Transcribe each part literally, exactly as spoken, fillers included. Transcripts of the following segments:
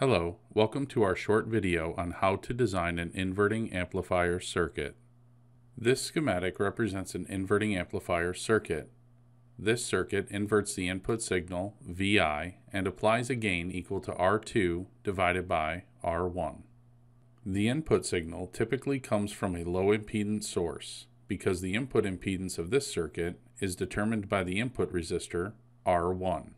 Hello, welcome to our short video on how to design an inverting amplifier circuit. This schematic represents an inverting amplifier circuit. This circuit inverts the input signal, V I, and applies a gain equal to R two divided by R one. The input signal typically comes from a low impedance source because the input impedance of this circuit is determined by the input resistor, R one.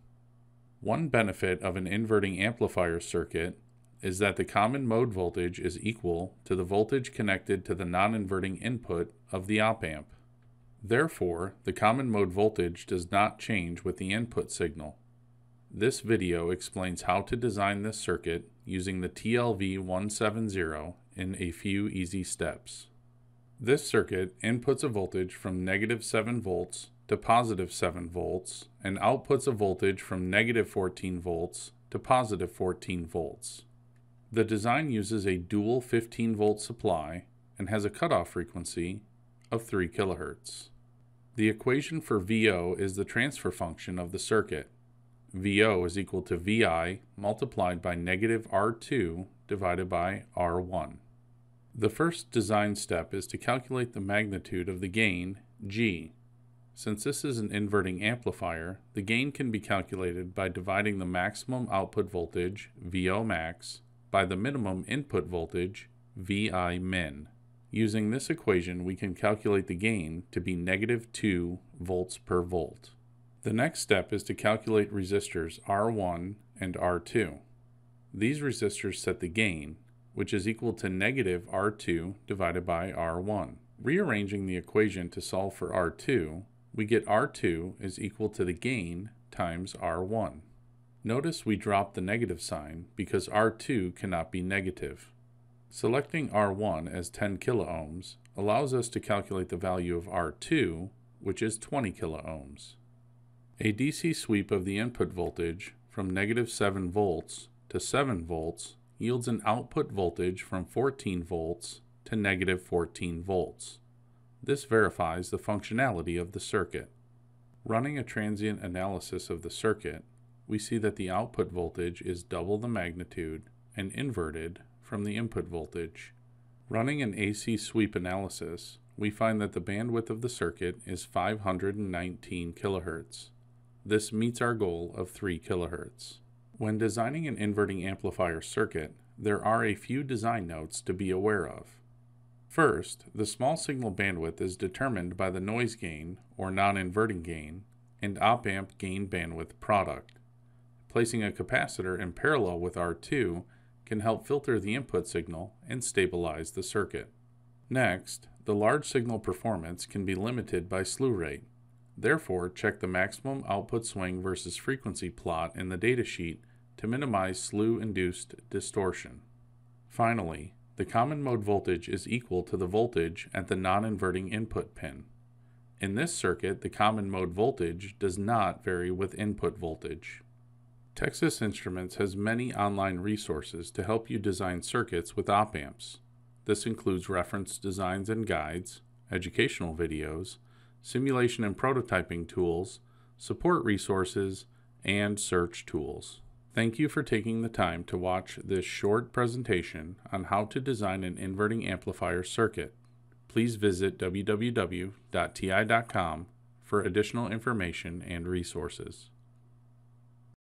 One benefit of an inverting amplifier circuit is that the common mode voltage is equal to the voltage connected to the non-inverting input of the op-amp. Therefore, the common mode voltage does not change with the input signal. This video explains how to design this circuit using the T L V one seventy in a few easy steps. This circuit inputs a voltage from negative seven volts to positive seven volts and outputs a voltage from negative fourteen volts to positive fourteen volts. The design uses a dual fifteen volt supply and has a cutoff frequency of three kilohertz. The equation for V O is the transfer function of the circuit. V O is equal to V I multiplied by negative R two divided by R one. The first design step is to calculate the magnitude of the gain, G. Since this is an inverting amplifier, the gain can be calculated by dividing the maximum output voltage, V O max, by the minimum input voltage, V I min. Using this equation, we can calculate the gain to be negative two volts per volt. The next step is to calculate resistors R one and R two. These resistors set the gain, which is equal to negative R two divided by R one. Rearranging the equation to solve for R two, we get R two is equal to the gain times R one. Notice we drop the negative sign because R two cannot be negative. Selecting R one as ten kiloohms allows us to calculate the value of R two, which is twenty kiloohms. A D C sweep of the input voltage from negative seven volts to seven volts yields an output voltage from fourteen volts to negative fourteen volts. This verifies the functionality of the circuit. Running a transient analysis of the circuit, we see that the output voltage is double the magnitude and inverted from the input voltage. Running an A C sweep analysis, we find that the bandwidth of the circuit is five hundred nineteen kilohertz. This meets our goal of three kilohertz. When designing an inverting amplifier circuit, there are a few design notes to be aware of. First, the small signal bandwidth is determined by the noise gain, or non-inverting gain, and op-amp gain bandwidth product. Placing a capacitor in parallel with R two can help filter the input signal and stabilize the circuit. Next, the large signal performance can be limited by slew rate. Therefore, check the maximum output swing versus frequency plot in the datasheet to minimize slew-induced distortion. Finally, the common mode voltage is equal to the voltage at the non-inverting input pin. In this circuit, the common mode voltage does not vary with input voltage. Texas Instruments has many online resources to help you design circuits with op-amps. This includes reference designs and guides, educational videos, simulation and prototyping tools, support resources, and search tools. Thank you for taking the time to watch this short presentation on how to design an inverting amplifier circuit. Please visit w w w dot t i dot com for additional information and resources.